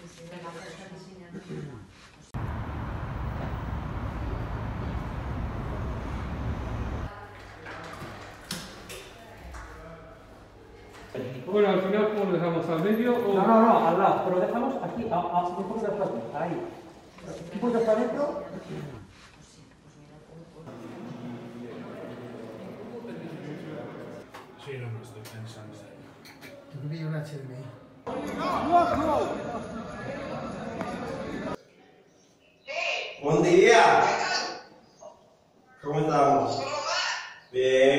Bueno, al final, ¿cómo lo dejamos? ¿Al medio o...? No, al lado, pero lo dejamos aquí, un poco de espacio, ahí. Un poco para adentro. Sí, no estoy pensando. Te pillo un HDMI. Buen día. ¿Cómo estamos? Bien.